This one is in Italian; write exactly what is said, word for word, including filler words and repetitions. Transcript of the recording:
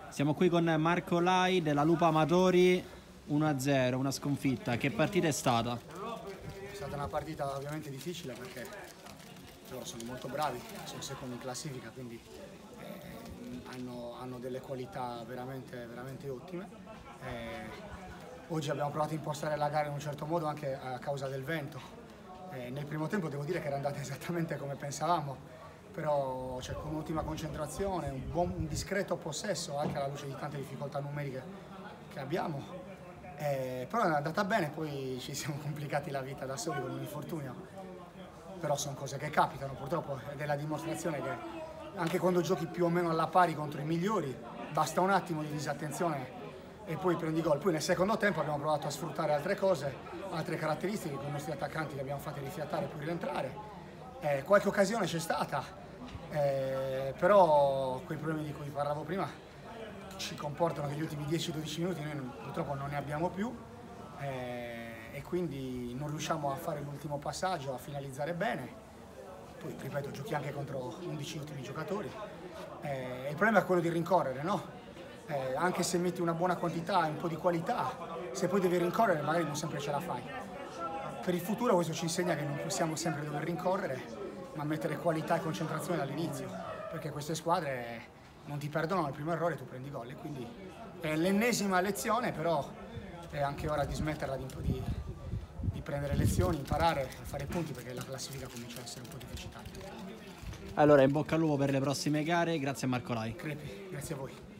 Siamo qui con Marco Lai della Lupa Amatori, uno a zero, una sconfitta. Che partita è stata? È stata una partita ovviamente difficile perché loro sono molto bravi, sono secondi in classifica, quindi eh, hanno, hanno delle qualità veramente, veramente ottime. Eh, oggi abbiamo provato a impostare la gara in un certo modo anche a causa del vento. Eh, nel primo tempo devo dire che era andata esattamente come pensavamo, però cioè, con un'ottima concentrazione, un, buon, un discreto possesso anche alla luce di tante difficoltà numeriche che abbiamo. Eh, però è andata bene, poi ci siamo complicati la vita da soli con un infortunio, però sono cose che capitano purtroppo ed è la dimostrazione che anche quando giochi più o meno alla pari contro i migliori basta un attimo di disattenzione e poi prendi gol. Poi nel secondo tempo abbiamo provato a sfruttare altre cose, altre caratteristiche con i nostri attaccanti li abbiamo fatti rifiatare e poi rientrare. Eh, qualche occasione c'è stata, eh, però quei problemi di cui parlavo prima ci comportano che gli ultimi dieci dodici minuti noi non, purtroppo non ne abbiamo più eh, e quindi non riusciamo a fare l'ultimo passaggio, a finalizzare bene. Poi, ripeto, giochi anche contro undici ottimi giocatori. Eh, il problema è quello di rincorrere, no? Eh, anche se metti una buona quantità e un po' di qualità, se poi devi rincorrere magari non sempre ce la fai. Per il futuro questo ci insegna che non possiamo sempre dover rincorrere, ma mettere qualità e concentrazione dall'inizio, perché queste squadre non ti perdono al primo errore, tu prendi gol e quindi è l'ennesima lezione, però è anche ora di smetterla di, di, di prendere lezioni, imparare a fare punti perché la classifica comincia a essere un po' deficitaria. Allora, in bocca al lupo per le prossime gare, grazie a Marco Lai. Crepi, grazie a voi.